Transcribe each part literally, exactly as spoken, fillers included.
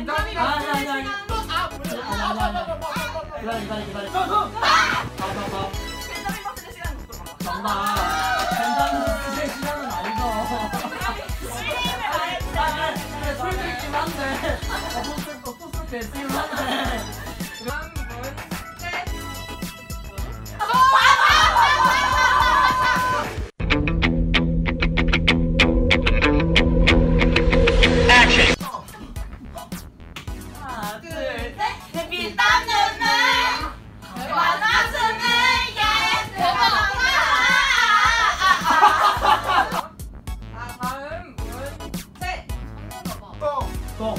아니 아니 아니. 아 몰라. 기다려 기다려 기다려. 고! 가가가. 벤자민 버튼의 시간 속도. 정답. 벤자민 버튼의 시간은 아니죠. 시간을 알잖아. 그래 소리도 있긴 한데. 어떻을 어떻을 때 쓰긴 한데. 한 분, 셋. 하나, 둘, 셋. 비싼 눈물, 만화수는 예, 대박. 아, 다음 분, 셋. 똥. 똥.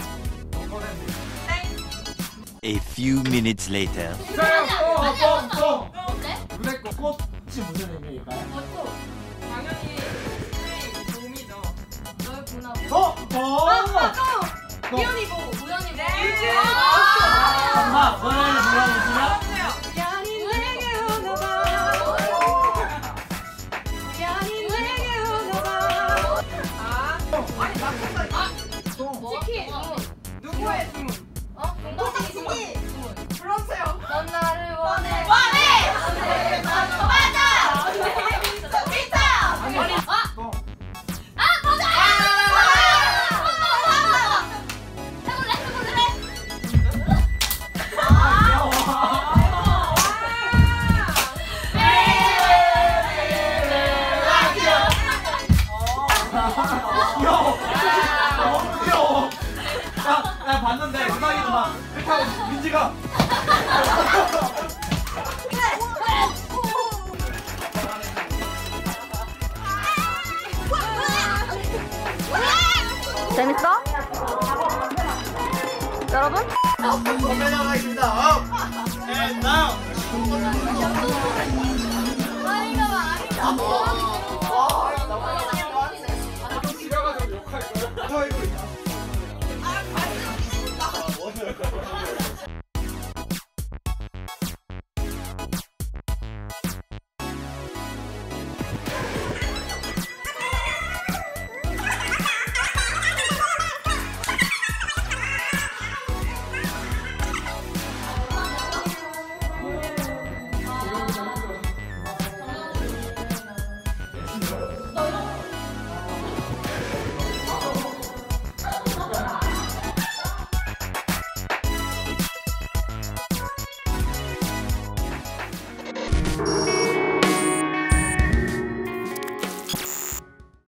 A few minutes later. 똥. 똥. 네? 눈에 꽃 꽃이 무슨 의미일까요? 당연히 봄이죠. 너구나. 어? 어? 우연이고 우연이고. 네. 정답. 노래를 불러주시면. 우연히 내게 오나봐. 우연히 내게 오나봐. 아, 아니 맞췄다. 아, 똥. 치킨. 누구의 주문? 어? 동동이 주문. 불러주세요. 넌 나를 원해. 원해. 원해. 맞아. 맞아. 미쳐 미쳐. 아니. 아. 똥. 아, 맞아! 해볼래? 해볼래? 귀여워. 너무 귀여워. 야, 야 봤는데 음악이 막 이렇게 하고 민지가 재밌어? 여러분? 선배 나가겠습니다. 업. 앤 다운.